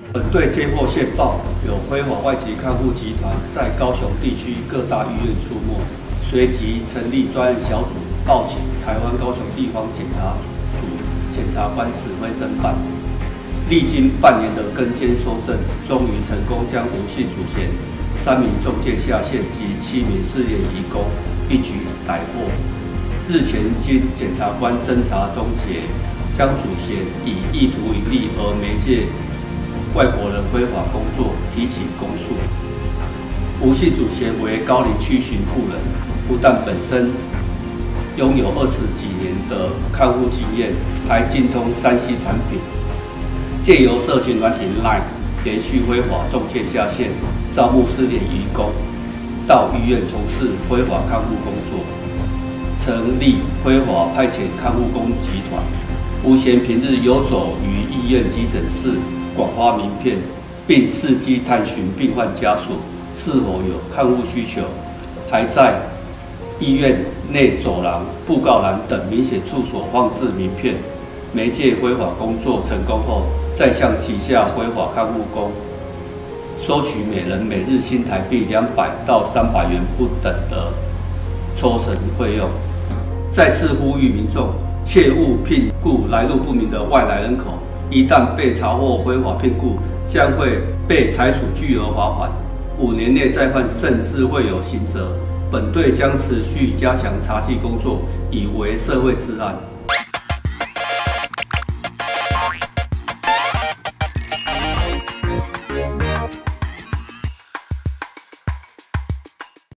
本队接获线报，有非法外籍看护集团在高雄地区各大医院出没，随即成立专案小组，报请台湾高雄地方检察署检察官指挥侦办。历经半年的跟监搜证，终于成功将吴姓主嫌、3名仲介下线及7名失联移工一举逮获。日前经检察官侦查终结，将主嫌以意图盈利而媒介外国人非法工作提起公诉。吴姓主嫌为高龄区巡护人，不但本身拥有20几年的看护经验，还精通3C 产品，借由社群软体 LINE 连续非法仲介下线，招募失联移工到医院从事非法看护工作，成立非法派遣看护工集团。吴嫌平日游走于医院急诊室，广发名片，并伺机探寻病患家属是否有看护需求，还在医院内走廊、布告栏等明显处所放置名片。媒介非法工作成功后，再向旗下非法看护工收取每人每日新台币200到300元不等的抽成费用。再次呼吁民众切勿聘雇来路不明的外来人口，一旦被查获非法聘雇，将会被裁处巨额罚款，5年内再犯甚至会有刑责。本队将持续加强查缉工作，以维社会治安。